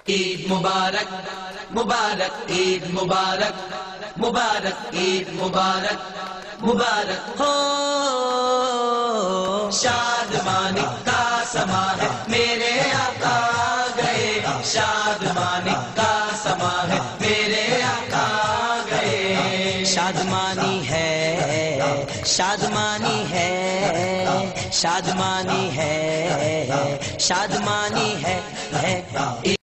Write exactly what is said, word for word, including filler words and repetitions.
ईद मुबारक मुबारक ईद मुबारक मुबारक ईद मुबारक मुबारक हो। शादमानी का समा है मेरे आका गए, शादमानी का समा है मेरे आका गए। शादमानी है शादमानी है शादमानी है शादमानी है, है।